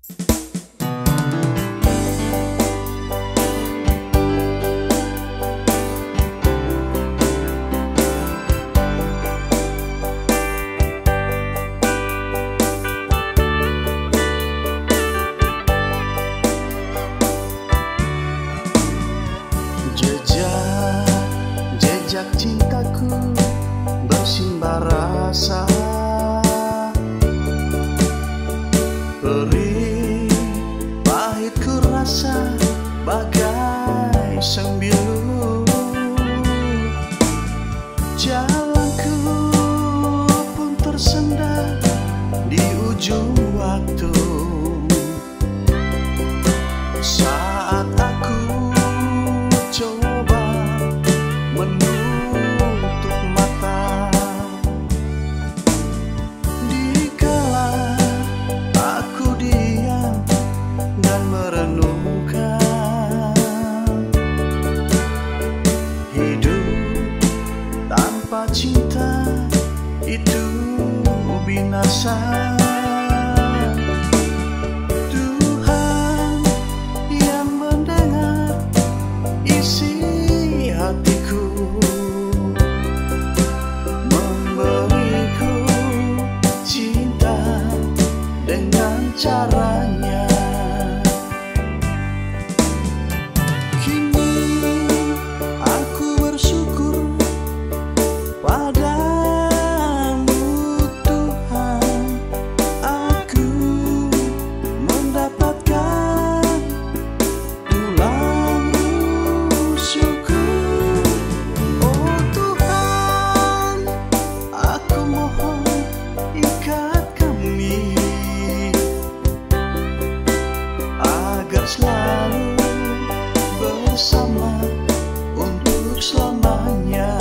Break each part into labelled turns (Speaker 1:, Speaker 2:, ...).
Speaker 1: Jejak cintaku bersimbah rasa, perih pahit ku rasa bagai sembilu. Jalanku pun tersendat di ujung waktu, saat aku coba menutup mata. Dikala aku diam dan merenungkan, hidup tanpa cinta itu binasa. Tuhan yang mendengar isi hatiku, memberiku cinta dengan caranya. Kini aku bersyukur padamu Tuhan, aku mendapatkan tulang rusukku. Oh Tuhan, aku mohon ikat kami agar selalu bersama untuk selamanya.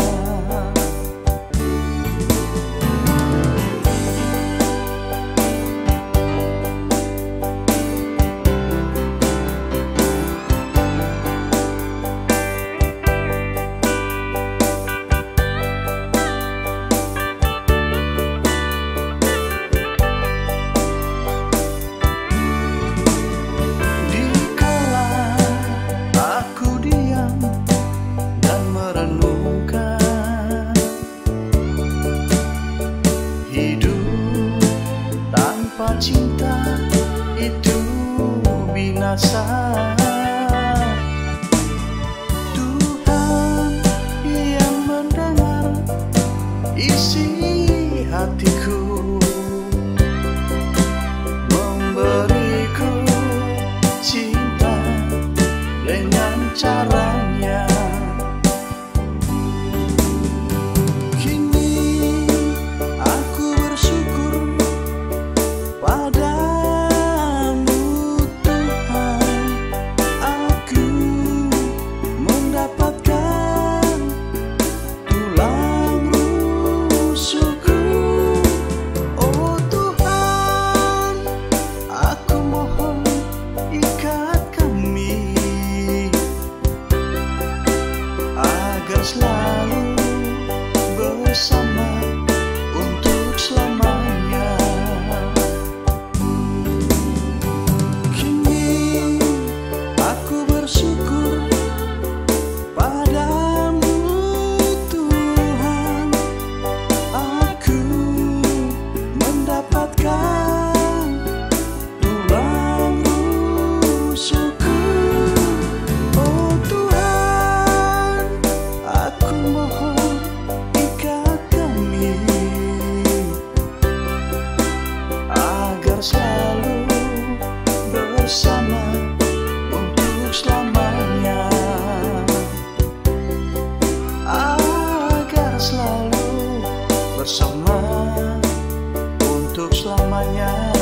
Speaker 1: Tanpa cinta itu binasa. Tuhan yang mendengar isi hatiku, memberiku cinta dengan caranya. Kini aku bersyukur padamu Tuhan, aku mendapatkan tulang rusukku. Oh Tuhan, aku mohon ikat kami agar selalu bersama untuk selamanya. Bersyukur padamu Tuhan, aku mendapatkan tulang rusukku. Oh Tuhan, aku mohon ikat kami agar selalu bersama selamanya, agar selalu bersama untuk selamanya.